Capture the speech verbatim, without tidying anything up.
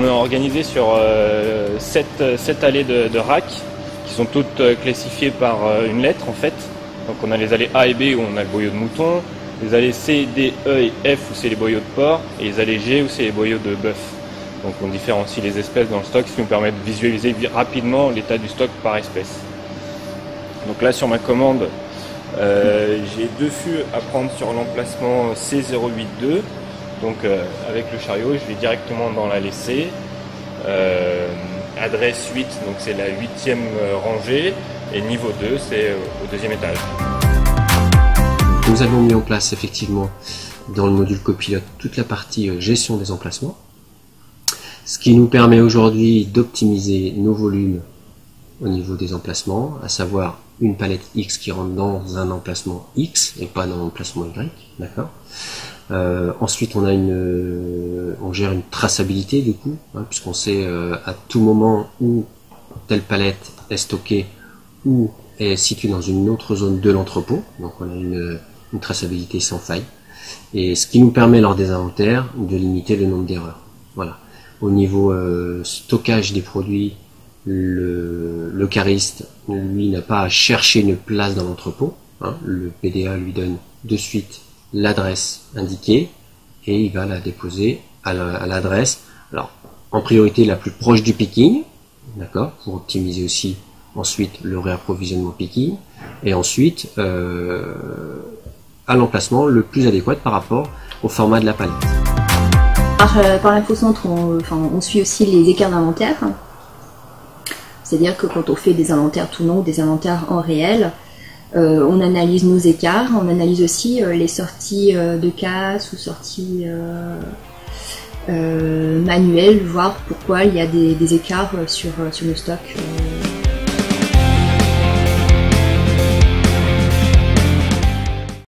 on est organisé sur euh, sept allées de, de racks qui sont toutes euh, classifiées par euh, une lettre en fait. Donc on a les allées A et B où on a le boyau de mouton, les allées C, D, E et F où c'est les boyaux de porc, et les allées G où c'est les boyaux de bœuf. Donc on différencie les espèces dans le stock, ce qui nous permet de visualiser rapidement l'état du stock par espèce. Donc là sur ma commande, euh, j'ai deux fûts à prendre sur l'emplacement C zéro huit deux. Donc euh, avec le chariot, je vais directement dans l'allée C. Euh, adresse huit, donc c'est la huitième rangée, et niveau deux, c'est au deuxième étage. Nous avons mis en place effectivement dans le module copilote toute la partie gestion des emplacements, ce qui nous permet aujourd'hui d'optimiser nos volumes au niveau des emplacements, à savoir une palette X qui rentre dans un emplacement X et pas dans l'emplacement Y, d'accord. Euh, ensuite, on a une, euh, on gère une traçabilité du coup, hein, puisqu'on sait euh, à tout moment où telle palette est stockée ou est située dans une autre zone de l'entrepôt. Donc, on a une, une traçabilité sans faille, et ce qui nous permet lors des inventaires de limiter le nombre d'erreurs. Voilà. Au niveau euh, stockage des produits, le, le cariste, lui, n'a pas à chercher une place dans l'entrepôt. Hein, le P D A lui donne de suite l'adresse indiquée et il va la déposer à l'adresse, alors en priorité la plus proche du picking, d'accord, pour optimiser aussi ensuite le réapprovisionnement picking, et ensuite euh, à l'emplacement le plus adéquat par rapport au format de la palette. Par, euh, par l'infocentre, on, enfin, on suit aussi les écarts d'inventaire, c'est-à-dire que quand on fait des inventaires tout non, des inventaires en réel, Euh, on analyse nos écarts, on analyse aussi euh, les sorties euh, de casse ou sorties euh, euh, manuelles, voir pourquoi il y a des, des écarts sur, sur nos stocks. Euh.